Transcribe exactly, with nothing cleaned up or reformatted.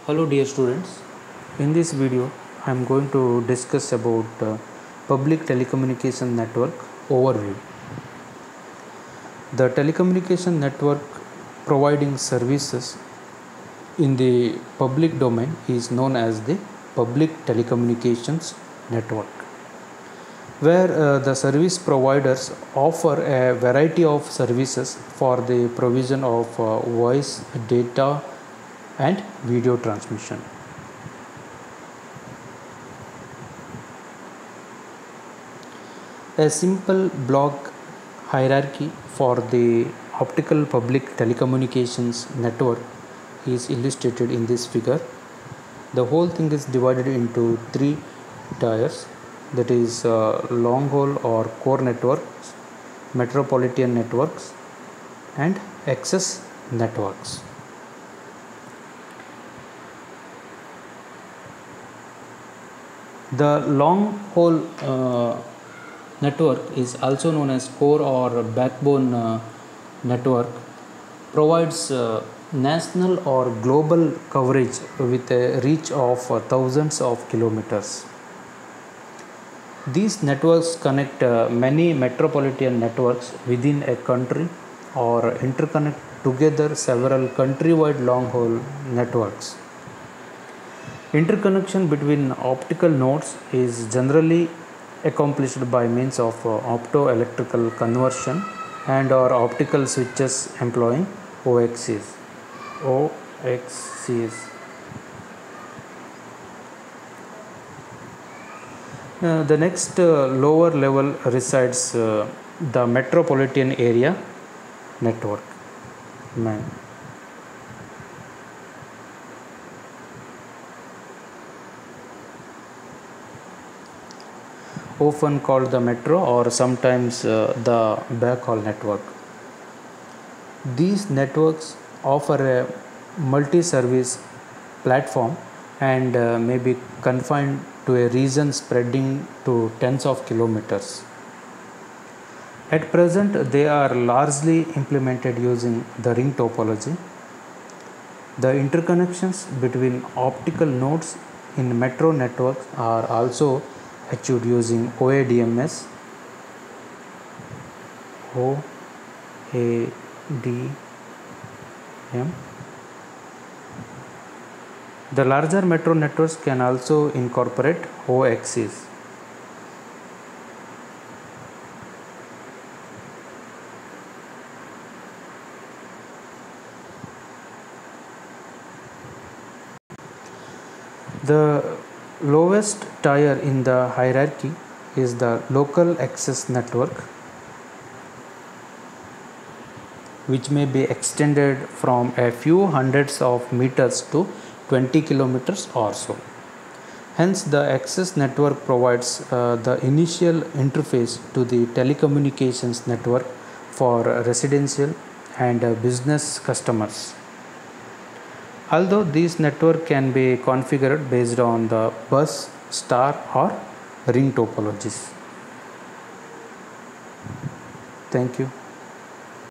Hello dear students, in this video I am going to discuss about uh, public telecommunication network overview. The telecommunication network providing services in the public domain is known as the public telecommunications network, where uh, the service providers offer a variety of services for the provision of uh, voice, data and video transmission. A simple block hierarchy for the optical public telecommunications network is illustrated in this figure. The whole thing is divided into three tiers, that is uh, long haul or core networks, metropolitan networks and access networks. The long haul uh, network is also known as core or backbone uh, network, provides uh, national or global coverage with a reach of uh, thousands of kilometers. These networks connect uh, many metropolitan networks within a country or interconnect together several countrywide long haul networks. Interconnection between optical nodes is generally accomplished by means of uh, optoelectrical conversion and or optical switches employing O X Cs. O X Cs. Uh, the next uh, lower level resides uh, the metropolitan area network. Man. Often called the metro or sometimes uh, the backhaul network. These networks offer a multi-service platform and uh, may be confined to a region spreading to tens of kilometers. At present, they are largely implemented using the ring topology. The interconnections between optical nodes in metro networks are also achieved using O A D M S, O A D M. The larger metro networks can also incorporate O X Cs. The lowest tier in the hierarchy is the local access network, which may be extended from a few hundreds of meters to twenty kilometers or so. Hence, the access network provides uh, the initial interface to the telecommunications network for residential and uh, business customers. Although this network can be configured based on the bus, star or ring topologies. Thank you.